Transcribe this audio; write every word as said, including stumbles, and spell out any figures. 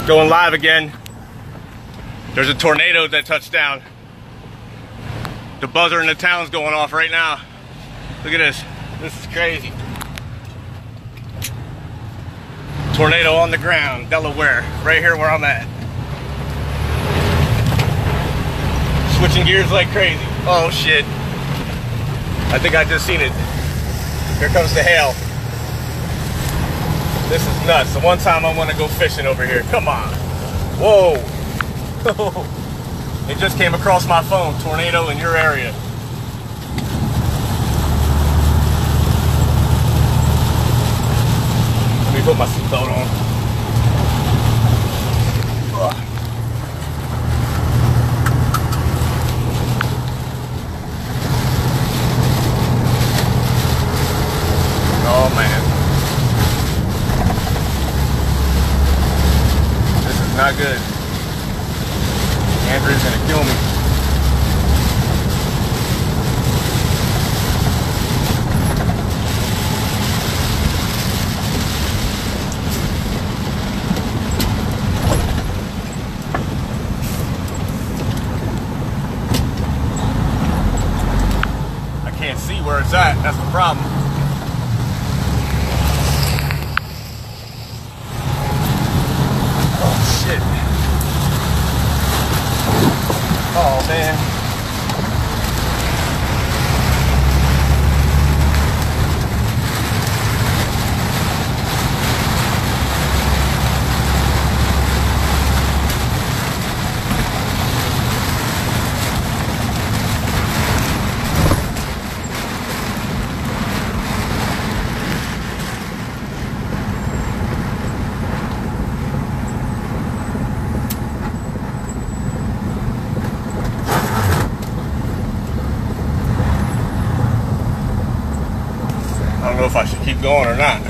Going live again. There's a tornado that touched down. The buzzer in the town's going off right now. Look at this. This is crazy. Tornado on the ground, Delaware, right here where I'm at. Switching gears like crazy. Oh shit. I think I just seen it. Here comes the hail. This is nuts. The one time I want to go fishing over here. Come on. Whoa. It just came across my phone. Tornado in your area. Let me put my seatbelt on. Ugh. Oh man. This is not good. Andrew's gonna kill me. I can't see where it's at, that's the problem. Oh shit. Oh man. I don't know if I should keep going or not.